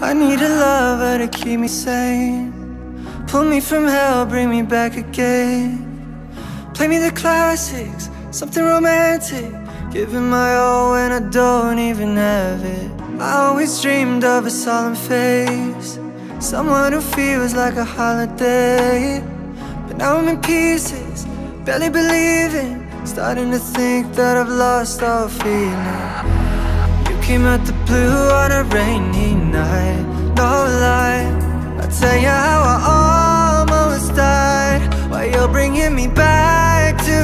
I need a lover to keep me sane, pull me from hell, bring me back again. Play me the classics, something romantic, giving my all when I don't even have it. I always dreamed of a solemn face, someone who feels like a holiday. But now I'm in pieces, barely believing, starting to think that I've lost all feeling. You came out the blue on a rainy night, no lie, I'll tell you how I almost died, while you're bringing me back to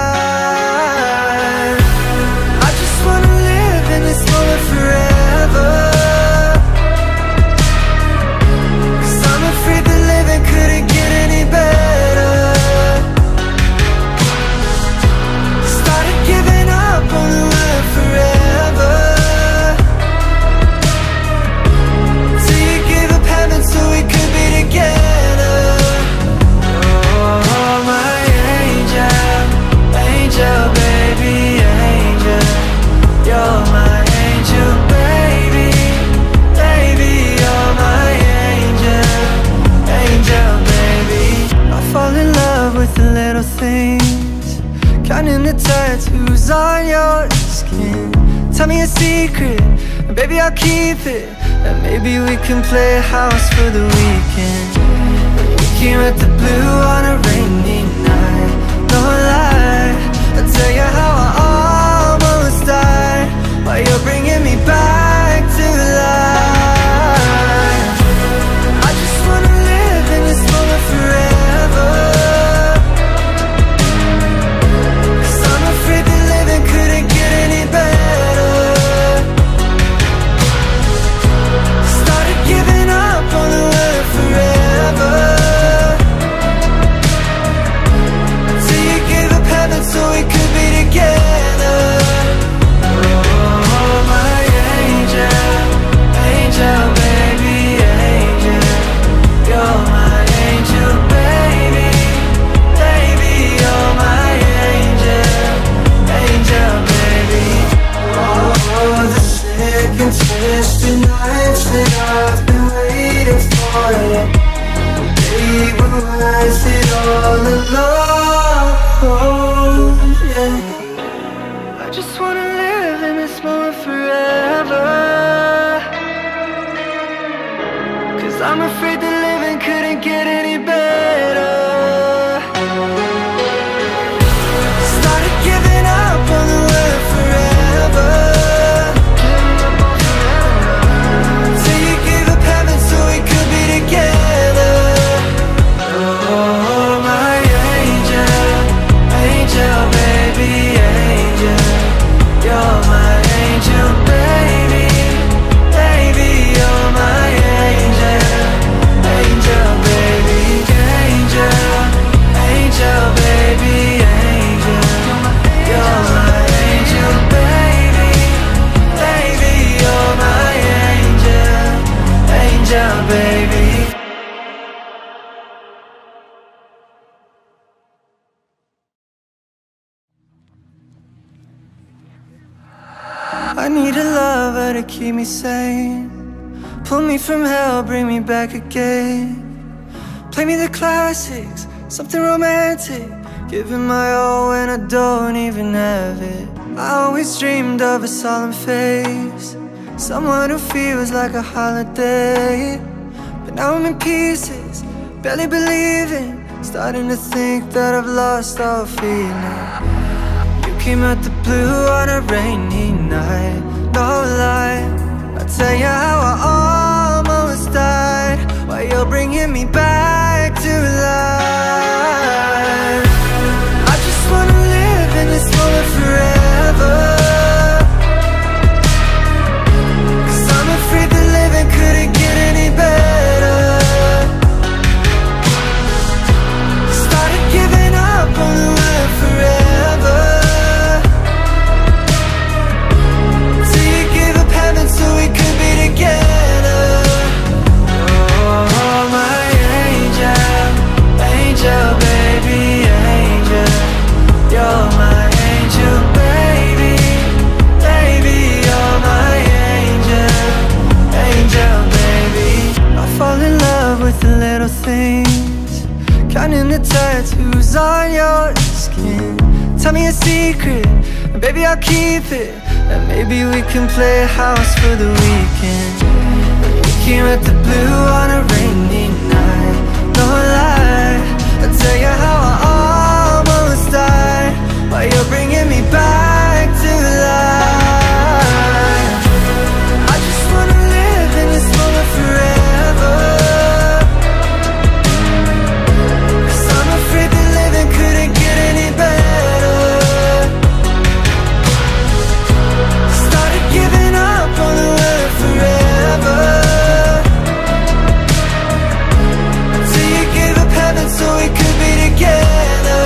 life. I just wanna live in this moment forever, 'cause I'm afraid that living couldn't get any better. Started giving up on the word forever, till you gave up heaven so we could be together. Oh, my angel, angel, baby, angel. You're my angel, baby, baby. You're my angel, angel, baby. I fall in love with the little things, counting the tattoos on your skin. Tell me a secret, and baby I'll keep it, and maybe we can play house for the weekend. We came at the blue on a rainy night, no lie, I'll tell you how I almost died, while you're bringing me back to life. I just wanna live in this moment forever, 'cause I'm afraid that living couldn't get any better. Started giving up on the word forever, till you gave up heaven so we could be together. Oh, my angel, angel, baby, angel. You're my angel, baby, baby. You're my angel, angel, baby. Oh, the second twisted nights that I've been waiting for you, they were worth it all alone, yeah. I just wanna live in this moment forever, 'cause I'm afraid that living couldn't get any better. Started giving up on the word forever, till you gave up heaven so we could be together. Oh, my angel, angel, baby, angel. You're my angel, baby, baby. You're my angel, angel, baby, angel, angel, baby, angel. You're my angel, baby, baby. You're my angel, angel, baby. I need a lover to keep me sane, pull me from hell, bring me back again. Play me the classics, something romantic, giving my all when I don't even have it. I always dreamed of a solemn face, someone who feels like a holiday. But now I'm in pieces, barely believing, starting to think that I've lost all feeling. You came out the blue on a rainy night, no lie, I'll tell you how I almost died, while you're bringing me back to life. I just wanna live in this moment forever, 'cause I'm afraid that living couldn't get any better. Started giving up on the word forever, secret, and baby I'll keep it. And maybe we can play house for the weekend. We came at the blue on a rainy night. No lie, I'll tell you how I almost died, while you're bringing me back to life. I just wanna live in this moment forever, 'cause I'm afraid that living couldn't get any better. Started giving up on the word forever, till you gave up heaven so we could be together.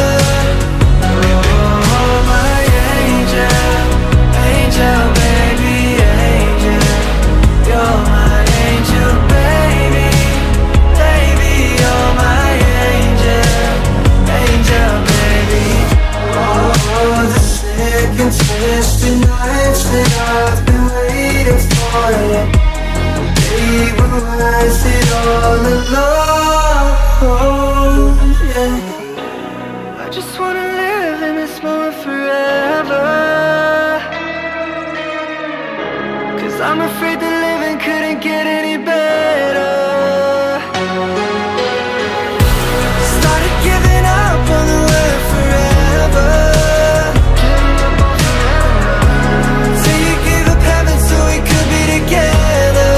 Oh, my angel, angel, baby, angel. You're my angel, baby, baby, you're my angel, angel, baby. Oh, the sick and twisted nights that I've been waiting for you, they were worth it all along. Yeah, I just wanna live in this moment forever, 'cause I'm afraid that living couldn't get any better. Started giving up on the word forever, till you gave up heaven so we could be together.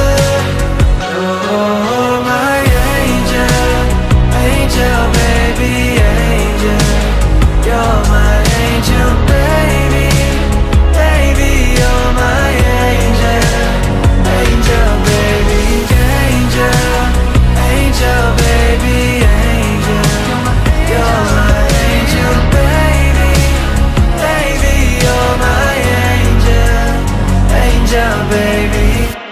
Oh, my angel, angel, baby, angel. You're my angel, baby, baby, you're my angel, angel, baby, angel, angel, baby, angel. You're my angel, baby, baby, you're my angel, angel, baby.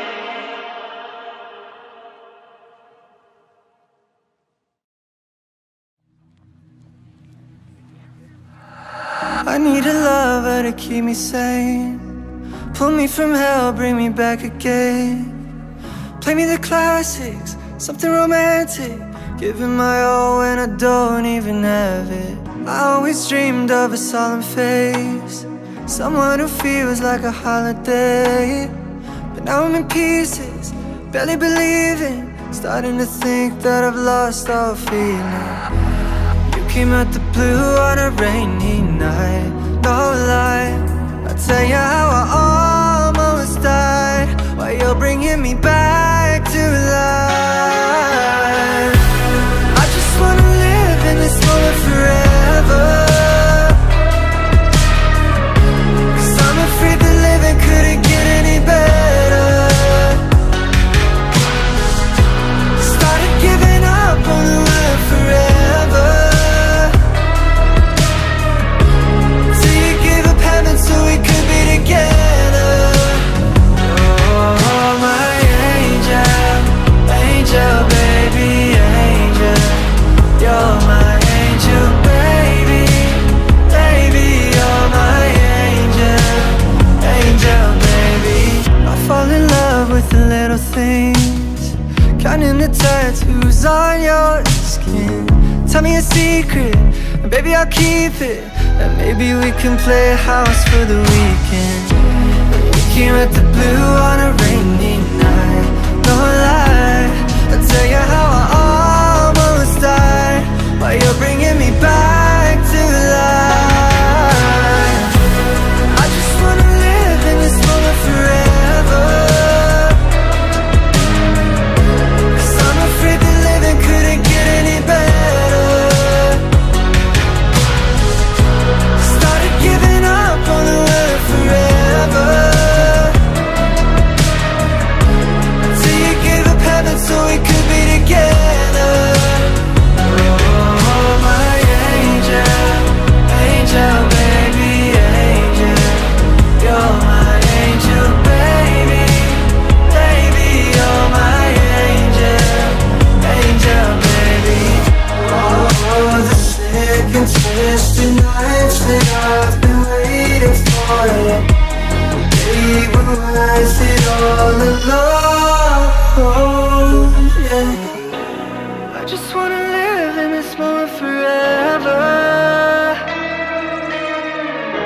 I need a lover to keep me sane, pull me from hell, bring me back again. Play me the classics, something romantic, giving my all when I don't even have it. I always dreamed of a solemn face, someone who feels like a holiday. But now I'm in pieces, barely believing, starting to think that I've lost all feeling. Came out the blue on a rainy night. No lie, I'll tell you how I almost died, while you're bringing me back to life. I just wanna live in this moment forever, 'cause I'm afraid that living couldn't get any better. Started giving up on the word forever, so we could be together. Oh, my angel, angel, baby, angel. You're my angel, baby, baby, you're my angel, angel, baby. I fall in love with the little things, counting the tattoos on your skin. Tell me a secret, and baby I'll keep it. And maybe we can play house for the weekend. We came at the blue on a rainy night. No lie, I'll tell you how I almost died, while you're bringing me back to life. I just wanna live in this moment forever, 'cause I'm afraid that living couldn't get any better. Giving up on the word forever, till you gave up heaven so we could be together. Oh, my angel, angel, baby, angel. You're my angel, baby, baby, you're my angel, angel, baby. Oh, the sick and twisted nights that I've been waiting for you, they were worth it all along. Yeah, I just wanna live in this moment forever,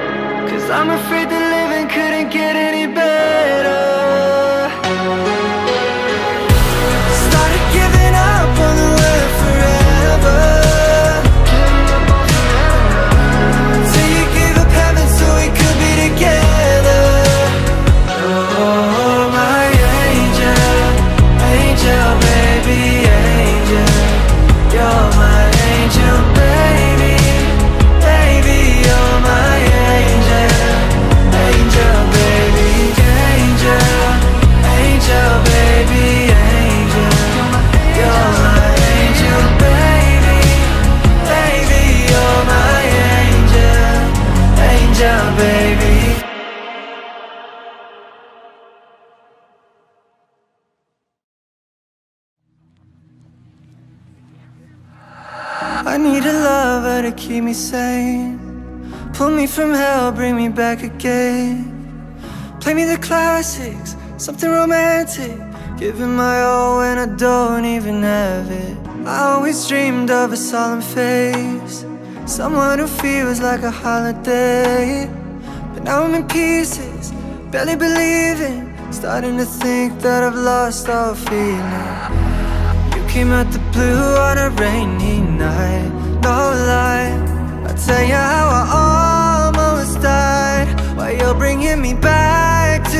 I need a lover to keep me sane. Pull me from hell, bring me back again. Play me the classics, something romantic. Giving my all when I don't even have it. I always dreamed of a solemn face, someone who feels like a holiday. But now I'm in pieces, barely believing, starting to think that I've lost all feeling. You came out the blue on a rainy night, no lie. I'll tell you how I almost died, while you're bringing me back to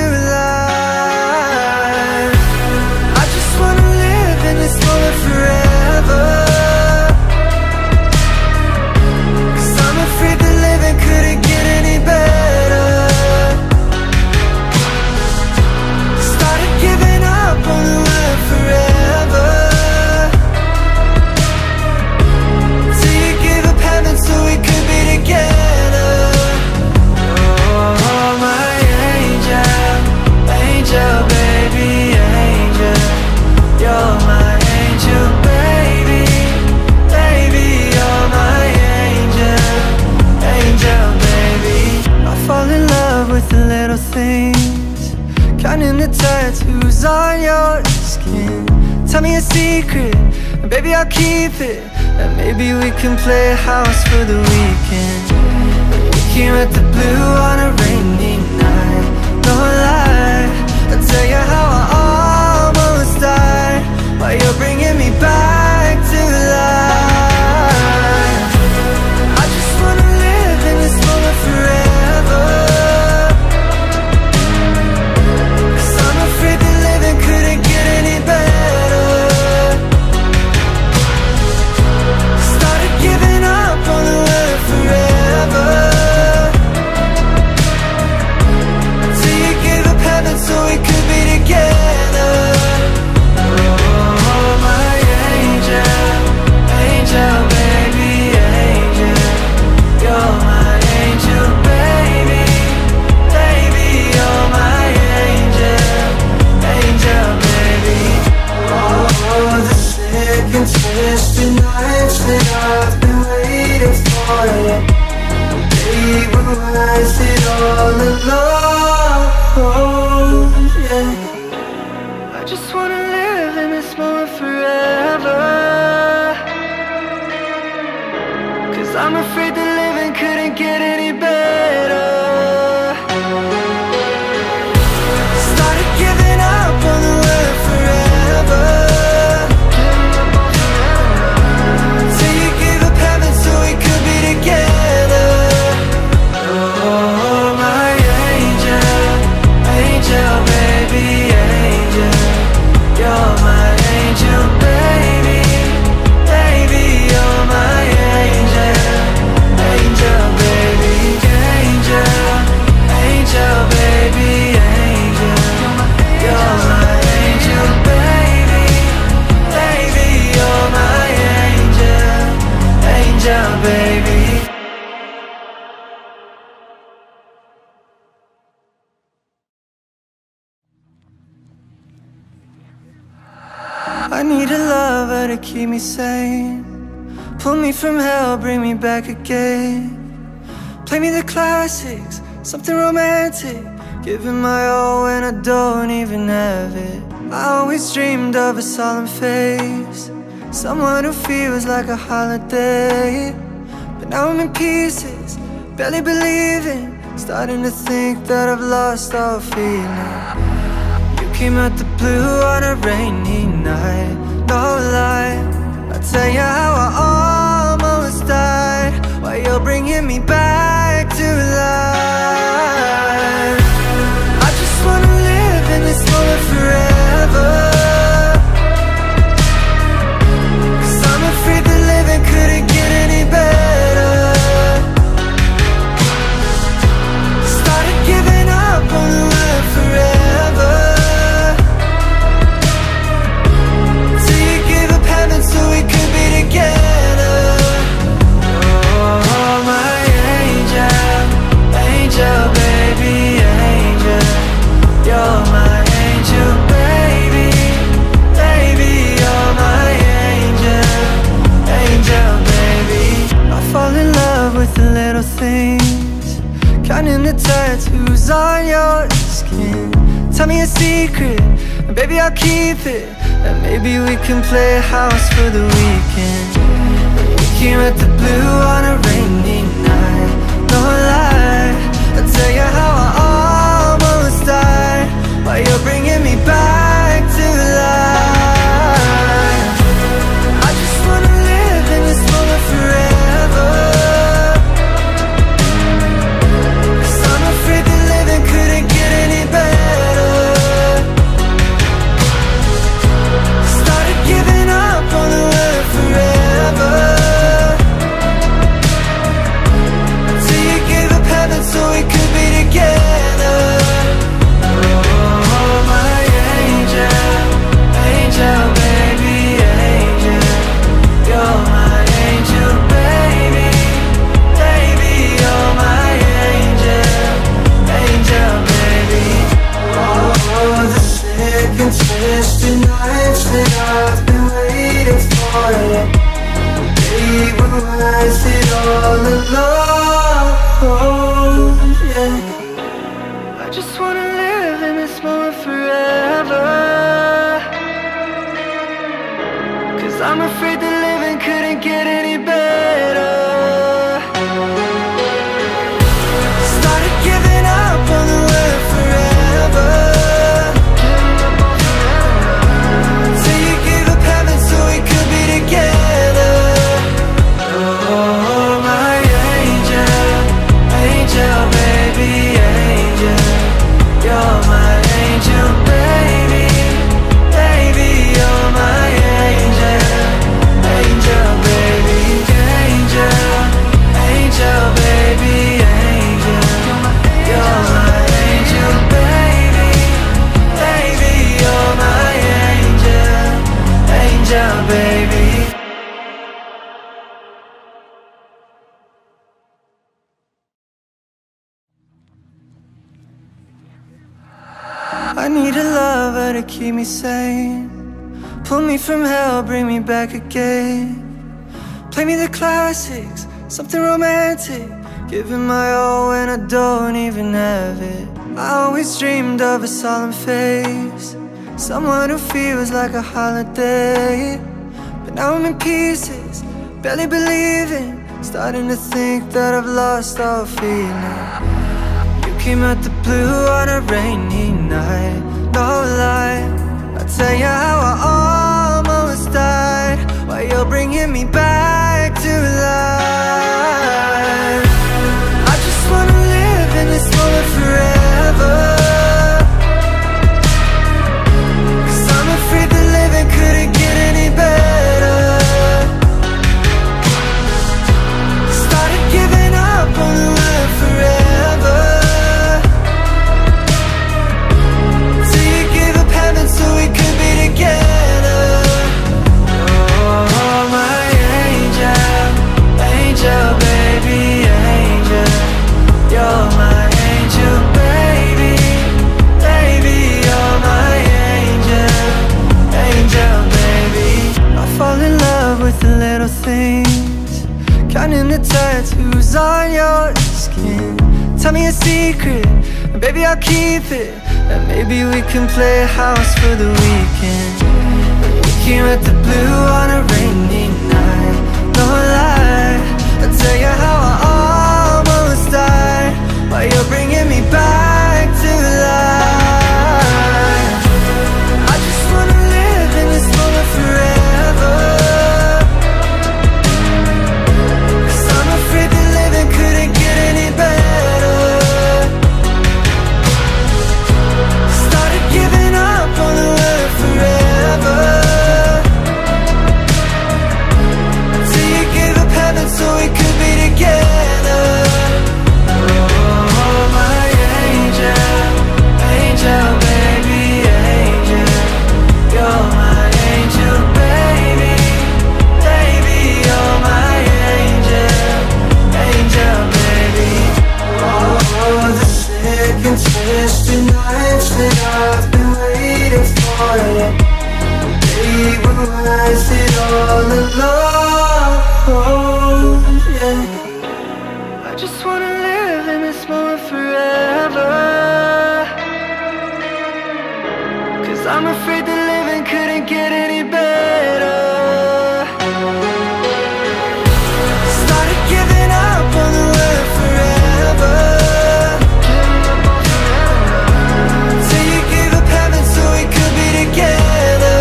life. I just wanna live in this moment forever, 'cause I'm afraid that living couldn't get any better. Started giving up on the word forever, till you gave up heaven so we could be together. Oh, my angel, angel, baby, angel. You're my angel, baby, baby. You're my angel, angel, baby. I fall in love with the little things, counting the tattoos on your skin. Tell me a secret, and baby I'll keep it, and maybe we can play house for the weekend. We came at the blue on a rainy night, no lie. I'll tell you how I almost died, while you're bringing me back to life. I just wanna live in this moment forever, 'cause I'm afraid that living couldn't get any better. Started giving up on the word forever, till you gave up heaven so we could be together. Oh, my angel, angel, baby, angel. You're my angel, baby, baby. You're my angel, angel, baby. Oh, the second twisted nights that I've been waiting for you, they were worth it all along. Yeah. I just wanna live in this moment forever, 'cause I'm afraid that living couldn't get any better. Started giving up on the word forever, till you gave up heaven so we could be together. Oh, my angel, angel, baby, angel. You're my angel, baby, baby. You're my angel, angel, baby, angel, angel, baby, angel. You're my angel, baby, baby. You're my angel, angel, baby. I need a lover to keep me sane. Pull me from hell, bring me back again. Play me the classics, something romantic. Giving my all when I don't even have it. I always dreamed of a solemn face, someone who feels like a holiday. But now I'm in pieces, barely believing, starting to think that I've lost all feeling. You came out the blue on a rainy night, no lie. I'll tell you how I almost died, while you're bringing me back to life. I just wanna live in this moment forever, 'cause I'm afraid that living couldn't get any better. Started giving up on the word forever, till you gave up heaven so we could be together. Oh, my Tell me a secret, and baby I'll keep it. And maybe we can play house for the weekend. We came at the blue on a rainy night. No lie, I'll tell you how I almost died, while you're bringing me back to life. I just wanna live in this moment forever, 'cause I'm afraid that living couldn't get any better. Started giving up on the word forever, till you gave up heaven so we could be together. Oh, my angel, angel, baby, angel. You're my angel, baby, baby, you're my angel, angel, baby. Oh, the sick and twisted nights that I've been waiting for you. They were worth it all alone, yeah. I just wanna live in this moment forever, 'cause I'm afraid that living couldn't get any better. Started giving up on the word forever, till you gave up heaven so we could be together. Oh, my angel, angel, baby, angel. You're my angel, baby, baby, you're my angel, angel, baby, angel, angel, baby, angel. You're my angel, baby, baby, you're my angel, angel, baby. I need a lover to keep me sane, pull me from hell, bring me back again. Play me the classics, something romantic, giving my all when I don't even have it. I always dreamed of a solemn face, someone who feels like a holiday. But now I'm in pieces, barely believing, starting to think that I've lost all feeling. Came out the blue on a rainy night. No lie, I'll tell you how I almost died, while you're bringing me back to life. I just wanna live in this moment forever, 'cause I'm afraid that living couldn't get any better. Started giving up on the word forever, so we could be together. Oh, my angel, angel, baby, angel. You're my angel, baby, baby, you're my angel, angel, baby. I fall in love with the little things, counting the tattoos on your skin. Tell me a secret, and baby I'll keep it. And maybe we can play house for the weekend. We came at the blue on a rainy night. No lie, I'll tell you how I almost died, while you're bringing me back to life. I just wanna live in this moment forever, 'cause I'm afraid that living couldn't get any better. Giving up on the word forever, till you gave up heaven so we could be together. Oh, my angel, angel, baby, angel. You're my angel, baby, baby, you're my angel, angel, baby. Oh, the sick and twisted nights that I've been waiting for you. They were worth it all alone, yeah. I just wanna live in this moment forever, 'cause I'm afraid that living couldn't get any better. Started giving up on the word forever, till you gave up heaven so we could be together.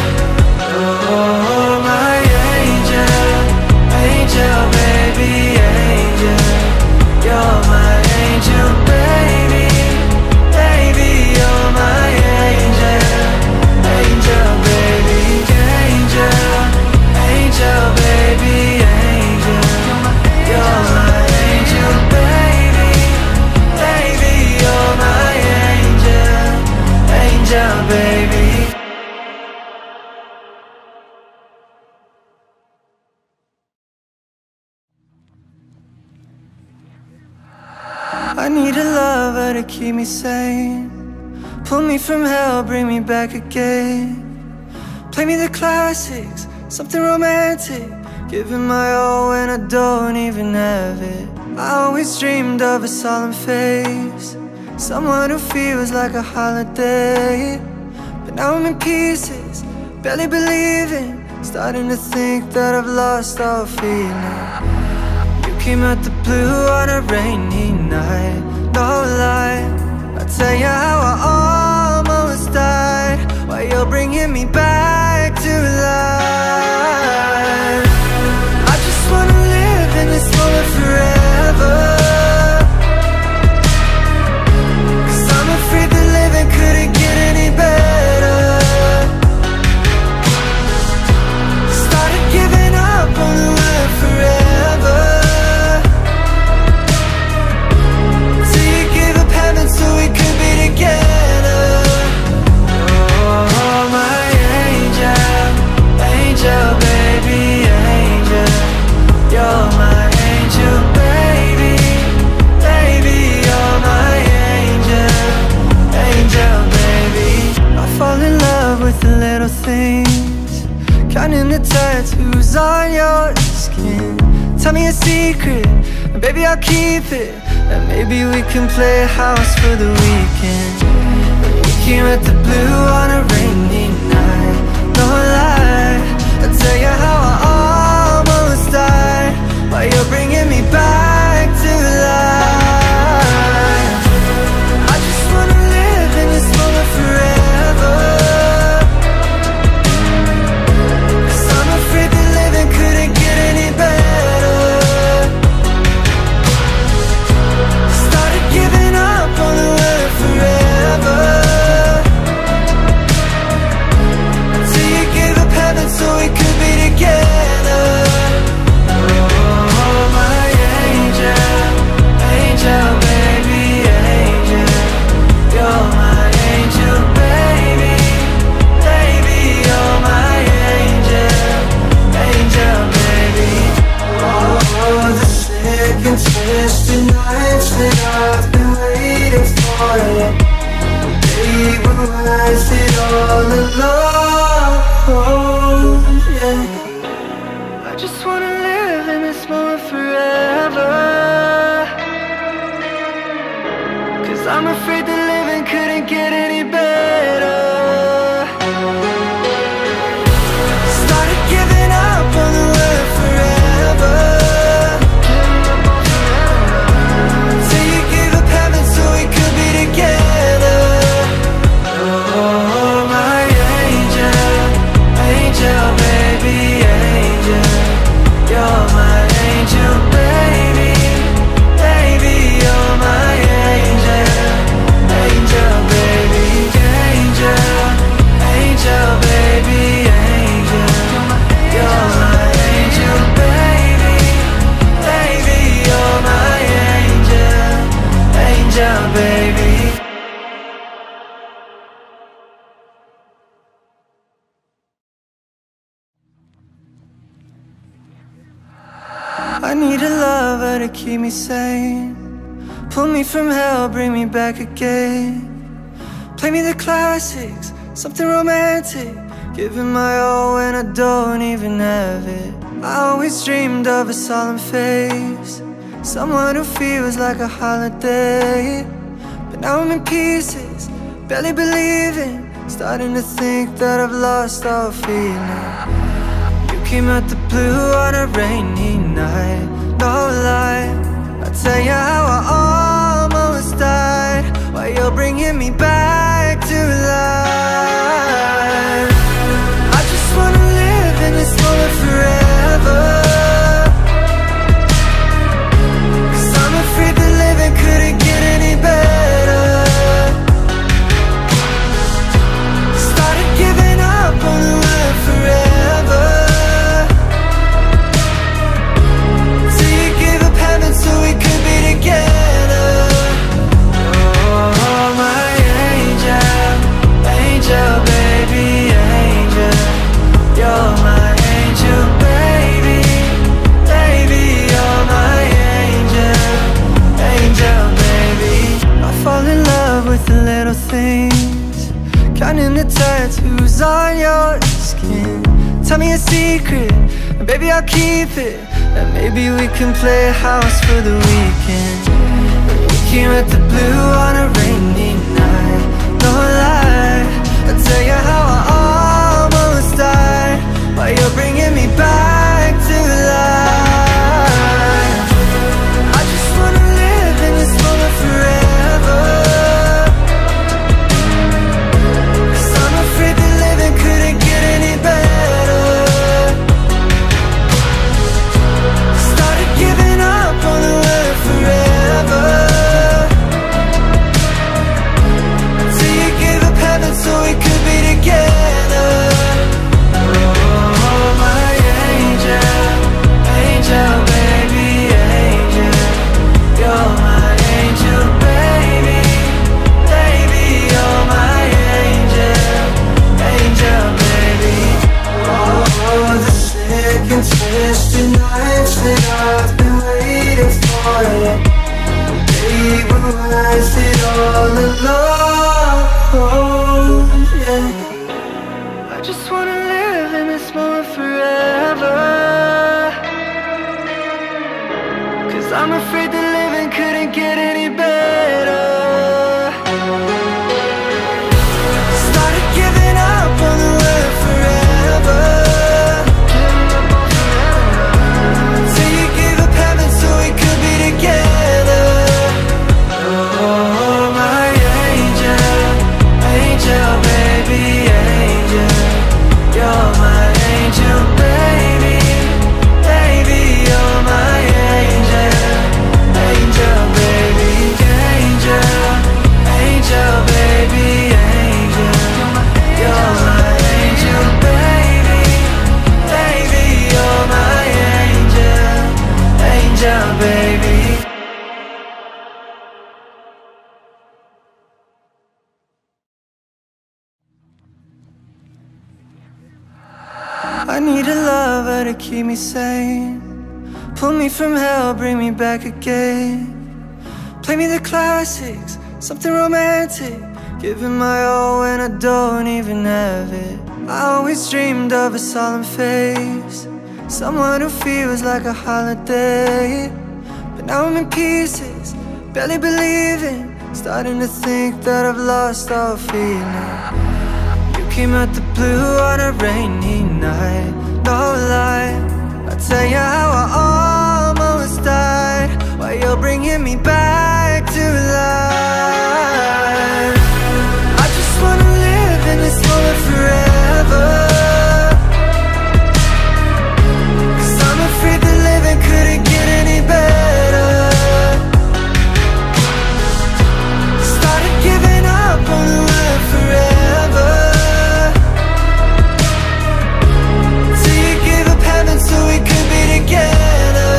Oh, my angel, angel, baby, angel. You're my angel, baby, baby, you're my angel. Angel, baby, angel, angel, baby, angel. You're my angel, baby, baby, you're my angel. Angel, baby. I need a lover to keep me sane, pull me from hell, bring me back again. Play me the classics, something romantic, giving my all when I don't even have it. I always dreamed of a solemn face, someone who feels like a holiday. But now I'm in pieces, barely believing, starting to think that I've lost all feeling. You came out the blue on a rainy night, no lie, I'll tell you how I almost died, while you're bringing me back to life. I just wanna live in this moment forever, 'cause I'm afraid that living couldn't get any better. Started giving up on the word forever, so we could be together. Oh, my angel, angel, baby, angel. You're my angel, baby, baby, you're my angel. Angel, baby. I fall in love with the little things, counting the tattoos on your skin. Tell me a secret, and baby, I'll keep it. And maybe we can play house for the weekend. We came at the blue on a rainy night, no lie, I'll tell you how I almost died, while you're bringing me back to life. I just wanna live in this moment forever, 'cause I'm afraid that living couldn't get any better. Giving up on the word forever, till you gave up heaven so we could be together. Oh, my angel, angel, baby, angel. You're my angel, baby, baby, you're my angel. Angel, baby. Oh, the sick and twisted nights that I've been waiting for you, they were worth it all alone, yeah. I just wanna live in this moment forever, 'cause I'm afraid that living couldn't get any better. Started giving up on the word forever, together. Oh, my angel, angel, baby, angel. You're my angel, baby, baby, you're my angel. Angel, baby, angel, angel, baby, angel. You're my angel, baby, baby, you're my angel. Angel, baby. I need a lover to keep me sane, pull me from hell, bring me back again. Play me the classics, something romantic, giving my all when I don't even have it. I always dreamed of a solemn face, someone who feels like a holiday. But now I'm in pieces, barely believing, starting to think that I've lost all feeling. You came out the blue on a rainy night, no lie. I'll tell you how I almost died, while you're bringing me back to life. I just wanna live in this moment forever, 'cause I'm afraid that living couldn't get any better. Started giving up on the word forever, till you gave up heaven so we could be together. Oh, my angel, angel, baby, angel. You're my angel, baby, baby. You're my angel, angel, baby. I fall in love with the little things, counting the tattoos on your skin. Tell me a secret, and baby I'll keep it, and maybe we can play house for the weekend. We came at the blue on a rainy night, no lie. I'll tell you how I almost died, while you're bringing me back to life. I just wanna live in this moment forever, 'cause I'm afraid that living couldn't get any better. Started giving up on the word forever, till you gave up heaven so we could be together. Oh, my angel, angel, baby, angel. You're my angel, baby, baby. You're my angel, angel, baby. Oh, the sick and twisted nights that I've been waiting for you, they were worth it all alone, yeah. I just wanna live in this moment forever, 'cause I'm afraid that living couldn't get any better. Started giving up on the word forever, till you gave up heaven so we could be together. Oh, my angel, angel, baby, angel. You're my angel, baby, baby. You're my angel, angel, baby, angel, angel, baby, angel. You're my angel, baby, baby. You're my angel, angel, baby. I need a lover to keep me sane, pull me from hell, bring me back again. Play me the classics, something romantic, giving my all when I don't even have it. I always dreamed of a solemn face, someone who feels like a holiday. But now I'm in pieces, barely believing, starting to think that I've lost all feeling. You came out the blue on a rainy night, no lie. I'll tell you how I almost died, while you're bringing me back to life. I just wanna live in this moment forever, 'cause I'm afraid that living couldn't get any better. Started giving up on the word forever, till you gave up heaven so we could be together.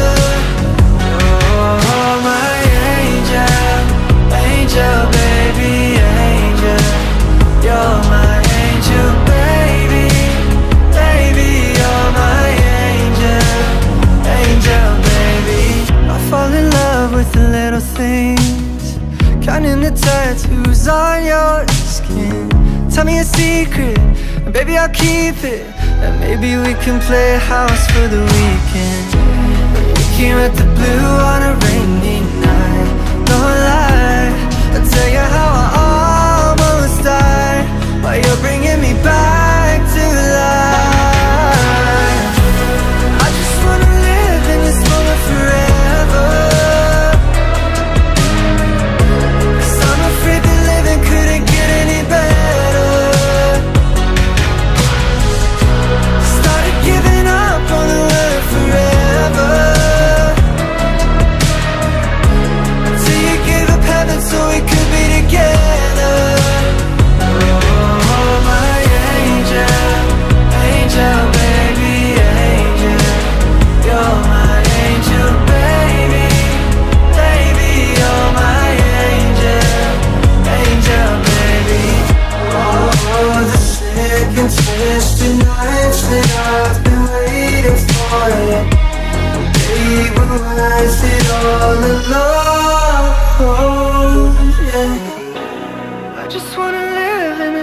Oh, my angel, angel, baby, angel. You're my angel, baby, baby. You're my angel, angel, baby. I fall in love with the little things, counting the tattoos on your skin. Tell me a secret, and baby I'll keep it, and maybe we can play house for the weekend. We came at the blue on a rainy night, no lie. I'll tell you how I almost died.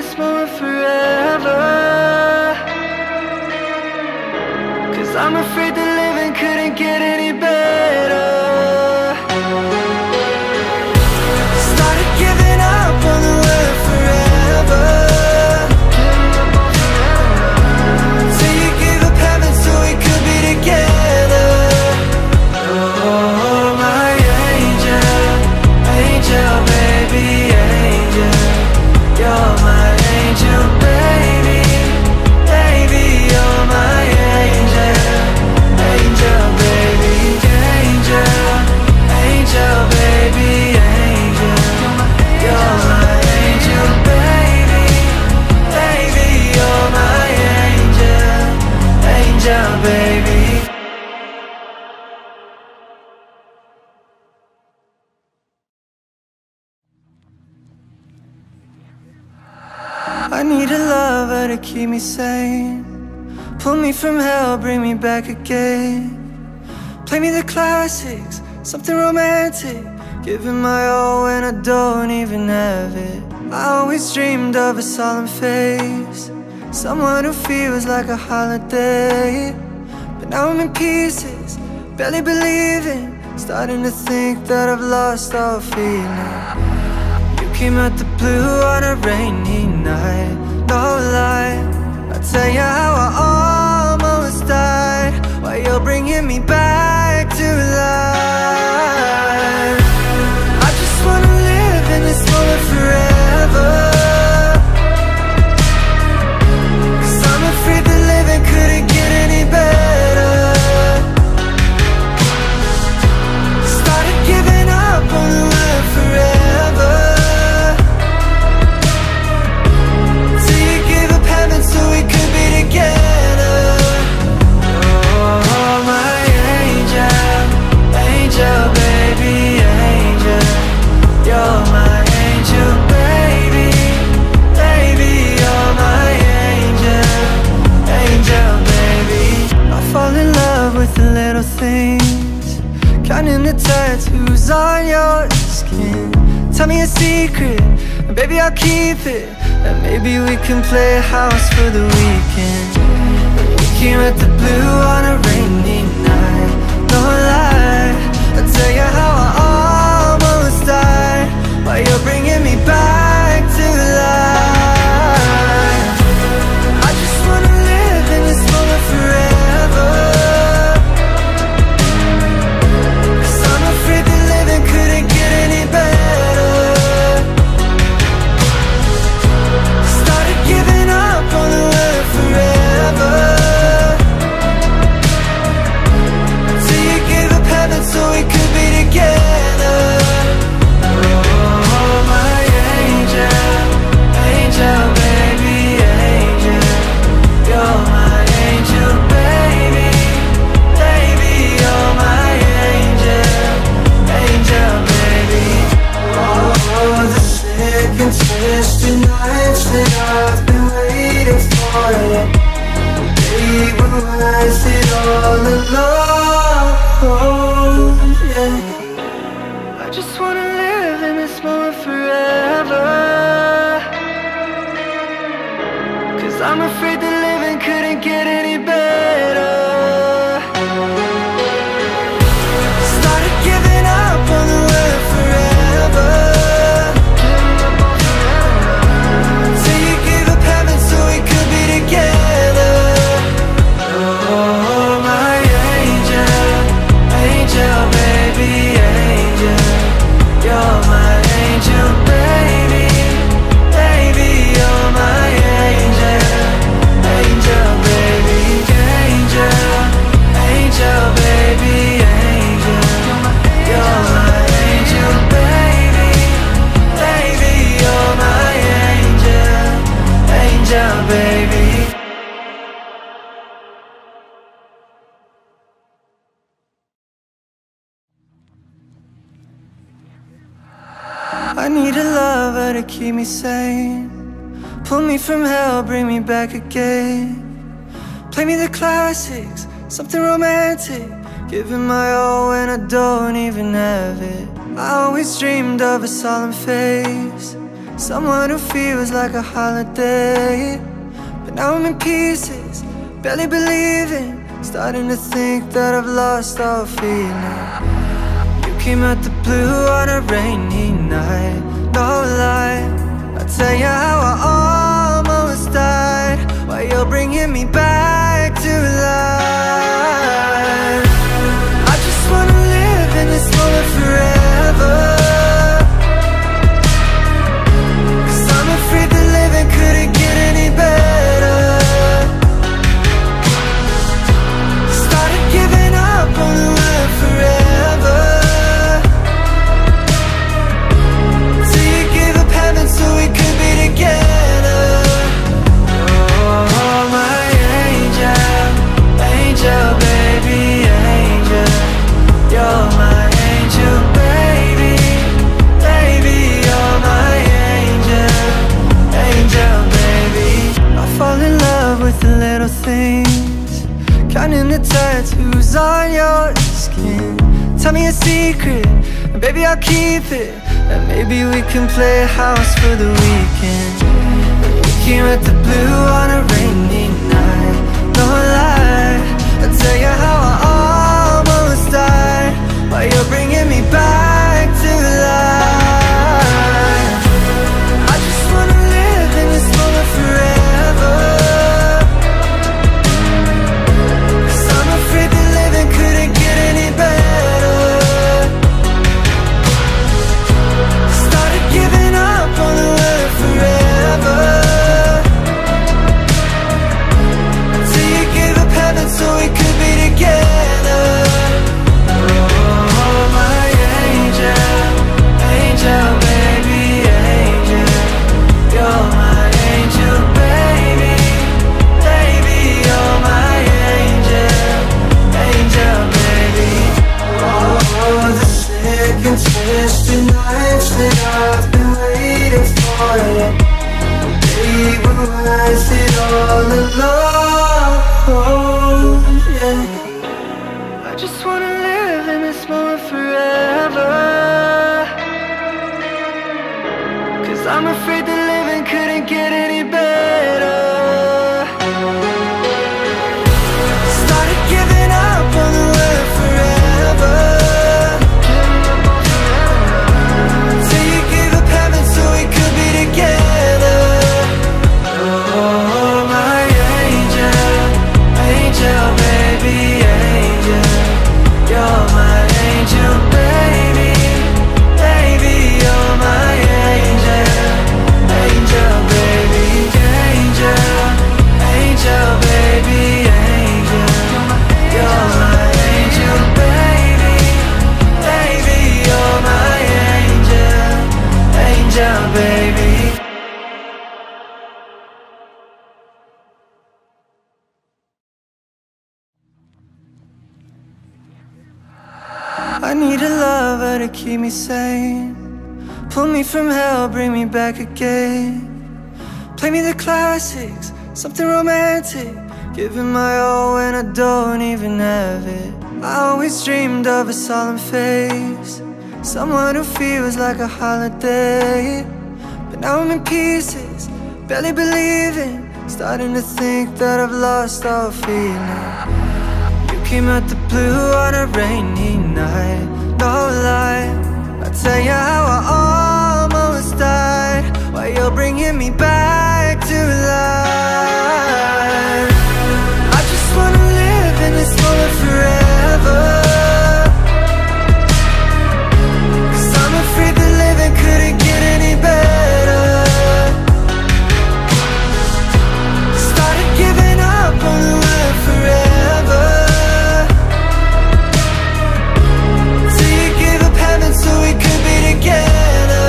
this moment forever, 'cause I'm afraid that living couldn't get any better. Started giving up on the word forever, till you gave up heaven so we could be together. Oh, my angel, angel, baby, angel. You're my angel, baby, baby, you're my angel. Angel, baby, angel, angel, baby, angel. You're my angel, baby, baby, you're my angel. Angel, baby. I need a lover to keep me sane, pull me from hell, bring me back again. Play me the classics, something romantic, giving my all when I don't even have it. I always dreamed of a solemn face, someone who feels like a holiday. But now I'm in pieces, barely believing, starting to think that I've lost all feeling. Came out the blue on a rainy night, no lie. I'll tell you how I almost died, while you're bringing me back to life. I just wanna live in this moment forever, 'cause I'm afraid that living couldn't get any better. Started giving up on the word forever, so we could be together. Oh, my angel, angel, baby, angel. You're my angel, baby, baby, you're my angel. Angel, baby. I fall in love with the little things, counting the tattoos on your skin. Tell me a secret, and baby, I'll keep it. And maybe we can play house for the weekend. We came at the blue on a rainy night, no lie. I'll tell you how I almost died, while you're bringing me back to life. I just wanna live in this moment forever, 'cause I'm afraid that living couldn't get any better. Giving up on the word forever, till you gave up heaven so we could be together. Oh, my angel, angel, baby, angel. You're my angel, baby, baby, you're my angel. Angel, baby. Oh, the sick and twisted nights that I've been waiting for you, they were worth it all alone, yeah. I just wanna live in this moment forever, 'cause I'm afraid that living couldn't get any better. Started giving up on the word forever, till you gave up heaven so we could be together. Oh, my angel, angel, baby, angel. You're my angel, baby, baby, you're my angel. Angel, baby, angel, angel, baby, angel. You're my angel, baby, baby, you're my angel. Angel, baby. I need a lover to keep me sane, pull me from hell, bring me back again. Play me the classics, something romantic, giving my all when I don't even have it. I always dreamed of a solemn face, someone who feels like a holiday. But now I'm in pieces, barely believing, starting to think that I've lost all feeling. You came out the blue on a rainy night, no lie. I'll tell you how I almost died, while you're bringing me back to life. I just wanna live in this moment forever, 'cause I'm afraid that living couldn't get any better. Started giving up on the word forever, till you gave up heaven so we could be together. Oh, my angel, angel, baby, angel. You're my angel, baby, baby. You're my angel, angel, baby. I fall in love with the little things, counting the tattoos on your skin. Tell me a secret, and baby I'll keep it, and maybe we can play house for the weekend. You came at the blue on a rainy night, no lie. I'll tell you how I almost died, while you're bringing me back to life. I just wanna live in this moment forever, 'cause I'm afraid that living couldn't get any better. Started giving up on the word forever, till you gave up heaven so we could be together. Oh, my angel, angel, baby, angel. You're my angel, baby, baby. You're my angel, angel, baby. Oh, the sick and twisted nights that I've been waiting for you, they were worth it all alone, yeah. I just wanna live in this moment forever, 'cause I'm afraid that living couldn't get any better. Started giving up on the word forever, till you gave up heaven so we could be together. Oh, my angel, angel, baby, angel. You're my angel, baby, baby. You're my angel, angel, baby, angel, angel, baby, angel. You're my angel, baby, baby. You're my angel, angel, baby. I need a lover to keep me sane, pull me from hell, bring me back again. Play me the classics, something romantic, giving my all when I don't even have it. I always dreamed of a solemn face, someone who feels like a holiday. But now I'm in pieces, barely believing, starting to think that I've lost all feeling. You came out the blue on a rainy night, no lie. I'll tell you how I almost died, while you're bringing me back to life. I just wanna live in this moment forever, 'cause I'm afraid that living couldn't get any better. Started giving up on the word forever, till you gave up heaven so we could be together.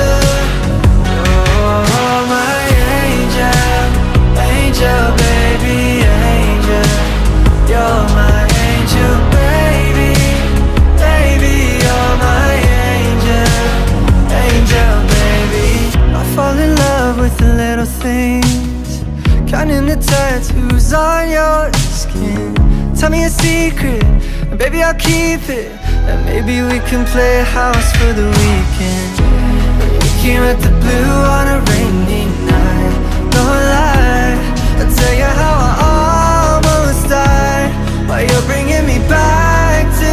Oh, my angel, angel, baby, angel. You're my angel, baby, baby. You're my angel, angel, baby. I fall in love with the little things, counting the tattoos on your skin. Tell me a secret, and baby I'll keep it, and maybe we can play house for the weekend. You came at the blue on a rainy night. No lie, I'll tell you how I almost died, while you're bringing me back to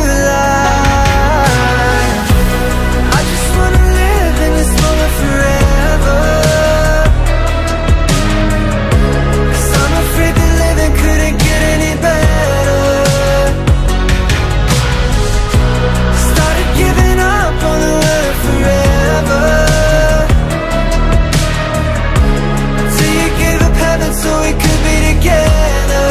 life. I just wanna live in this moment forever, 'cause I'm afraid that living couldn't get any better. Started giving up on the word forever, until you gave up heaven so we could be together.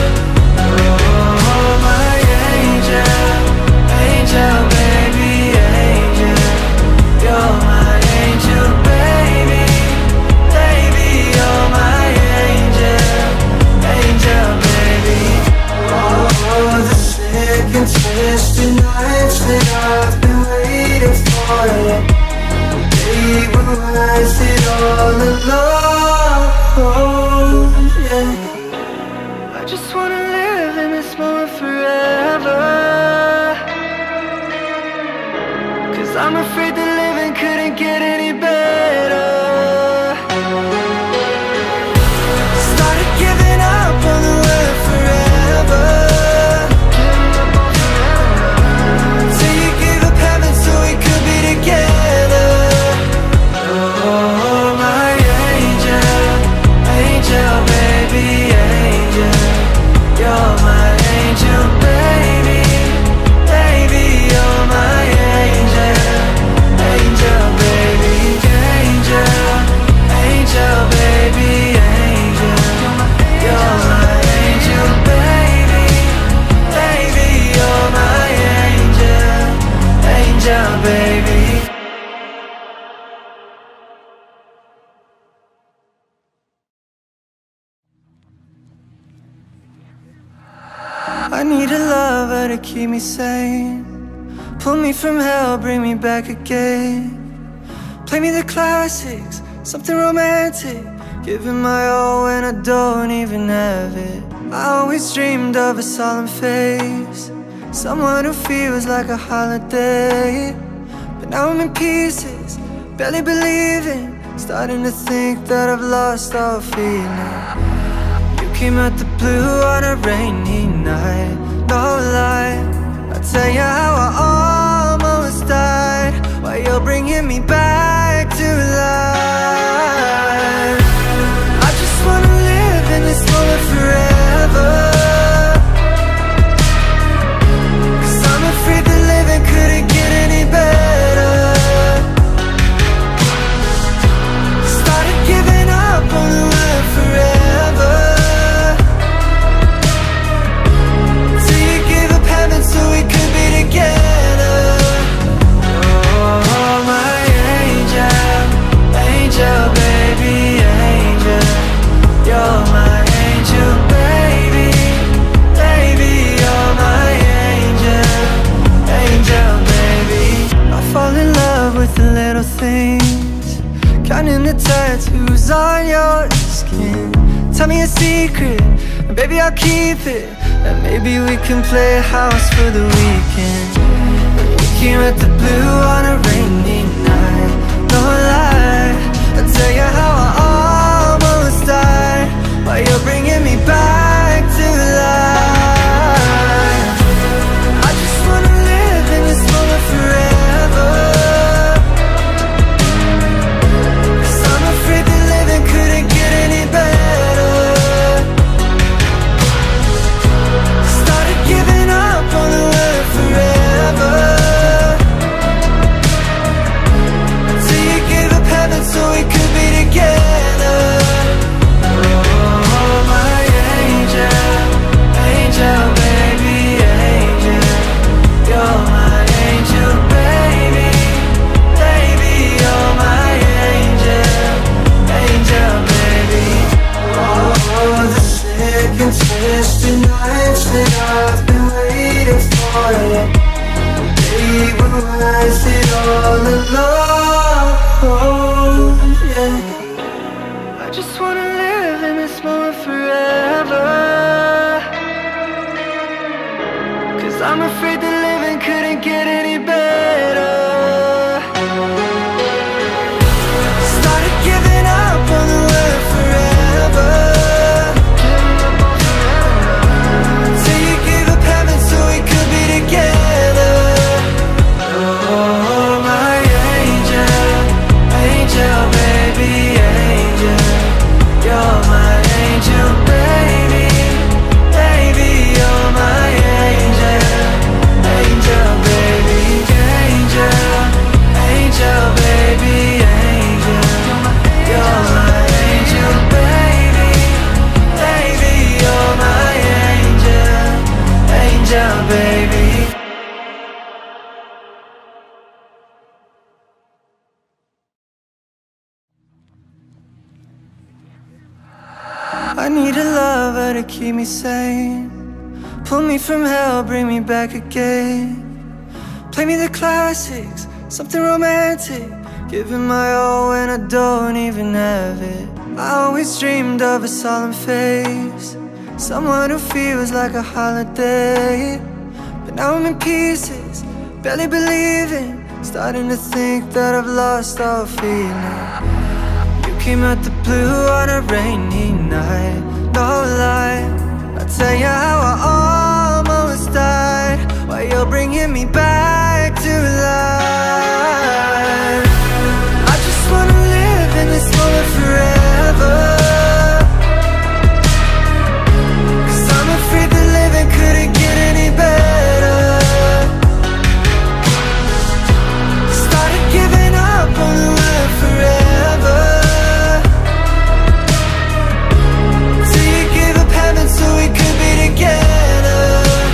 Oh, my angel, angel, baby, angel. You're my angel, baby, baby. You're my angel, angel, baby. Oh, the sick and twisted nights that I've been waiting for you, they were worth it all alone, yeah. I just wanna live in this moment forever, 'cause I'm afraid that living couldn't get any better. Started giving up on the word forever, till you gave up heaven so we could be together. Oh, my angel, angel, baby, angel. You're my angel, baby, baby. You're my angel, angel, baby, angel, angel, baby, angel. You're my angel, baby, baby. You're my angel, angel, baby. I need a lover to keep me sane, pull me from hell, bring me back again. Play me the classics, something romantic, giving my all when I don't even have it. I always dreamed of a solemn face, someone who feels like a holiday. But now I'm in pieces, barely believing, starting to think that I've lost all feeling. You came out the blue on a rainy night. No lie, I'll tell you how I almost died, while you're bringing me back to life. I just wanna live in this moment forever, 'cause I'm afraid that living couldn't get any better. Started giving up on the word forever, so we could be together. Oh, my angel, angel, baby, angel. You're my angel, baby, baby. You're my angel, angel, baby. I fall in love with the little things, counting the tattoos on your skin. Tell me a secret, and baby I'll keep it, and maybe we can play house for the weekend. We came at the blue on a rainy night. No lie, I'll tell you how I almost died, while you're bringing me back to life. I just wanna live in this moment forever, 'cause I'm afraid that living couldn't get any better. Giving up on the word forever, till you gave up heaven so we could be together. Oh, my angel, angel, baby, angel. You're my angel, baby, baby. You're my angel, angel, baby. Oh, the sick and twisted nights that I've been waiting for you, they were worth it all alone, yeah. I just wanna live in this moment forever, 'cause I'm afraid that living couldn't get any better. I need a lover to keep me sane. Pull me from hell, bring me back again. Play me the classics, something romantic. Giving my all when I don't even have it. I always dreamed of a solemn face, someone who feels like a holiday. But now I'm in pieces, barely believing, starting to think that I've lost all feeling. You came out the blue on a rainy night, no lie. I'll tell you how I almost died, while you're bringing me back to life. I just wanna live in this moment forever, 'cause I'm afraid that living couldn't get any better. Started giving up on the word forever, till you gave up heaven so we could be together.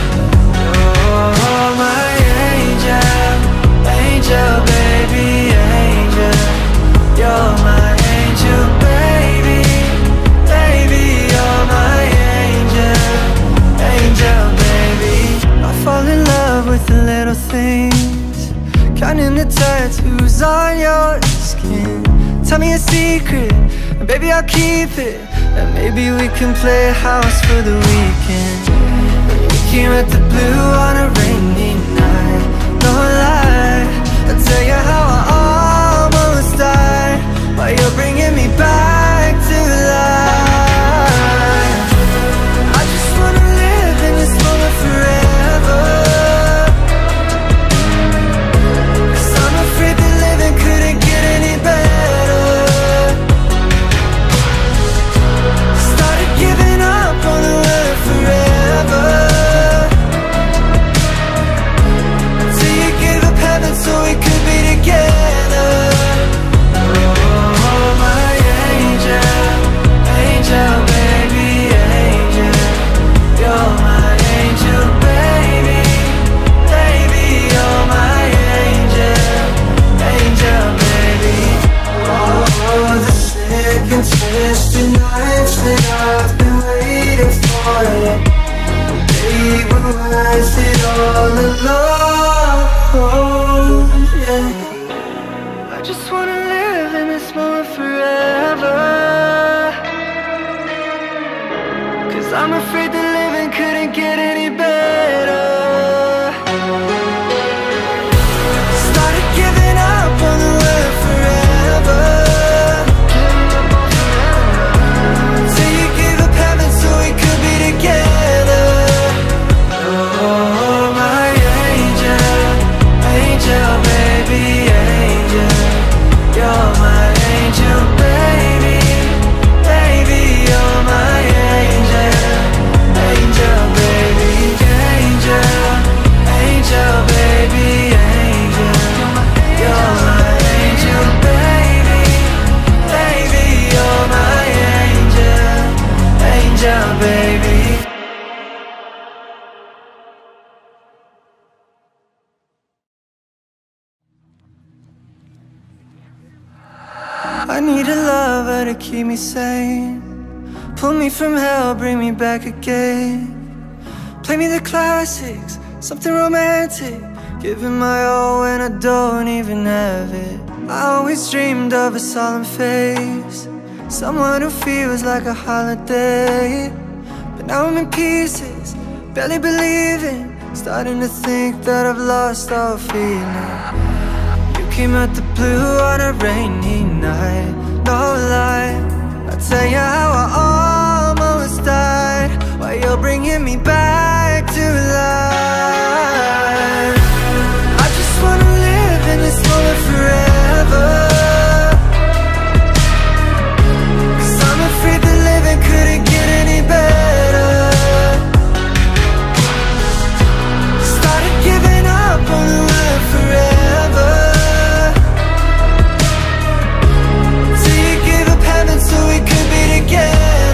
Oh, my angel, angel, baby, angel. You're my angel, baby, baby. You're my angel, angel, baby. I fall in love with the little things, counting the tattoos on your skin. Tell me a secret, and baby I'll keep it, and maybe we can play house for the weekend. We came at the blue on a rainy night, no lie. I'll tell you how I almost died, while you're bringing me back to life. I just wanna live in this moment forever, 'cause I'm afraid that living couldn't get any better. Started giving up on the word forever, till you gave up heaven so we could be together. Oh, my angel, angel, baby, angel. You're my angel, baby, baby. You're my angel, angel, baby. Oh, the second twisted nights that I've been waiting for you, they were worth it all alone, yeah. I just wanna live in this moment forever, 'cause I'm afraid that living couldn't get any better. Started giving up on the word forever, till you gave up heaven so we could be together. Oh, my angel, angel, baby, angel. You're my angel, baby, baby. You're my angel, angel, baby, angel, angel, baby, angel. You're my angel, baby, baby. You're my angel, angel, baby. I need a lover to keep me sane. Pull me from hell, bring me back again. Play me the classics, something romantic. Giving my all when I don't even have it. I always dreamed of a solemn face, someone who feels like a holiday. But now I'm in pieces, barely believing, starting to think that I've lost all feeling. You came out the blue on a rainy night, no lie. I'll tell you how I almost died, while you're bringing me back to life. I just wanna live in this moment forever, 'cause I'm afraid that living couldn't get any better. Started giving up on the word forever, till you gave up heaven so we could be together.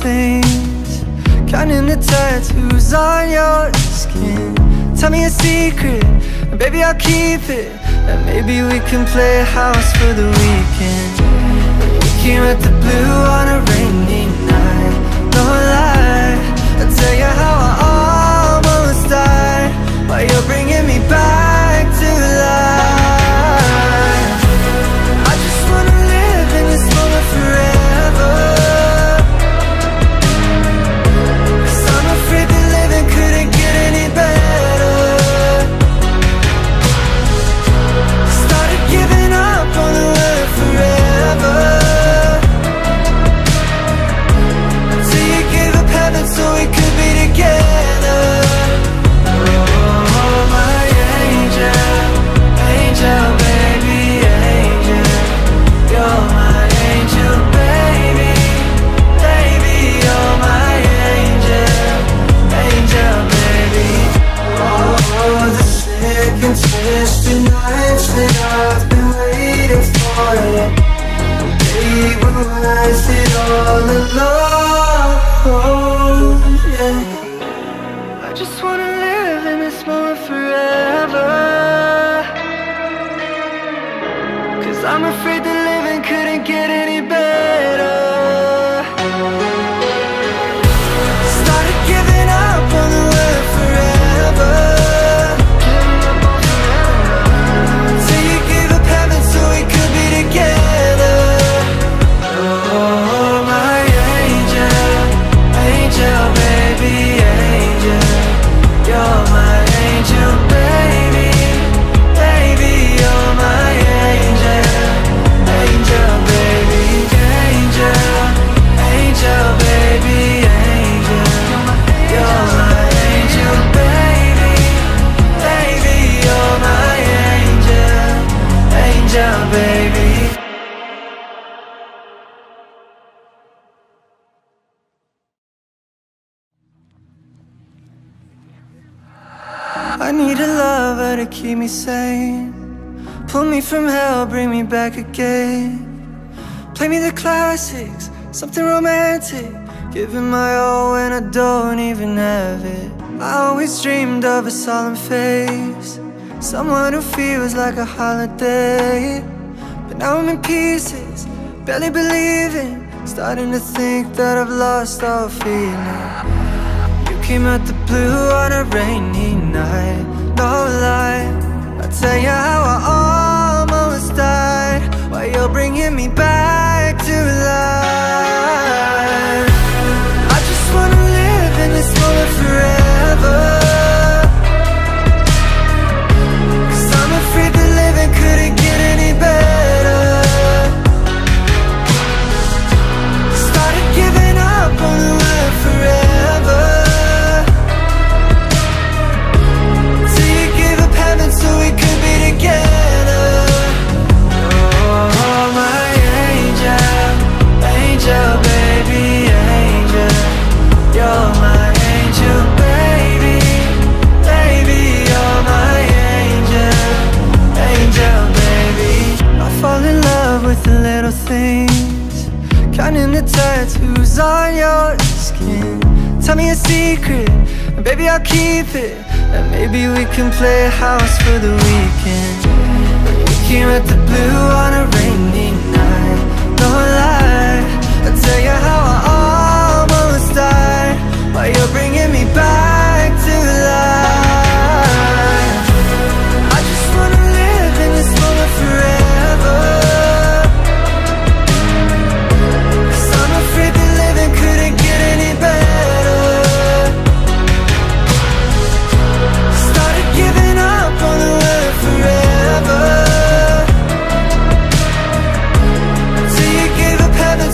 things, counting the tattoos on your skin. Tell me a secret, and baby I'll keep it. And maybe we can play house for the weekend. We came at the blue on a rainy night. No lie, I'll tell you how I almost died, while you're bringing me back to life. I just wanna live in this moment forever, 'cause I'm afraid that living couldn't get any better. Started giving up on the word forever, till you gave up heaven so we could be together. Oh, my angel, angel, baby, angel. You're my angel, baby, baby, you're my angel, angel, baby. Oh, the sick and twisted nights that I've been waiting for you, they were worth it all alone, yeah. I just wanna live in this moment forever, 'cause I'm afraid that living couldn't get any better. Started giving up on the word forever, till you gave up heaven so we could be together. Oh, my angel, angel, baby, angel. You're my angel, baby, baby, you're my angel, angel, baby, angel, angel, baby, angel. You're my angel, baby, baby, you're my angel, angel, baby. I need a lover to keep me sane, pull me from hell, bring me back again. Play me the classics, something romantic, giving my all when I don't even have it. I always dreamed of a solemn face, someone who feels like a holiday. But now I'm in pieces, barely believing, starting to think that I've lost all feeling. Came out the blue on a rainy night. No lie, I'll tell you how I almost died, while you're bringing me back to life. I just wanna live in this moment forever, 'cause I'm afraid that living couldn't get any better. Started giving up on the word forever, so we could be together. Oh, my angel, angel, baby, angel. You're my angel, baby, baby, you're my angel, angel, baby. I fall in love with the little things, counting the tattoos on your skin. Tell me a secret, and baby I'll keep it. And maybe we can play house for the weekend. We came at the blue on a rainy night. No lie, I'll tell you how I almost died, while you're bringing me back to life. I just wanna live in this moment forever, 'cause I'm afraid that living couldn't get any better. Started giving up on the word forever, till you gave up heaven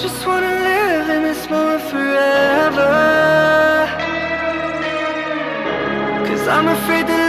just wanna live in this moment forever, 'cause I'm afraid that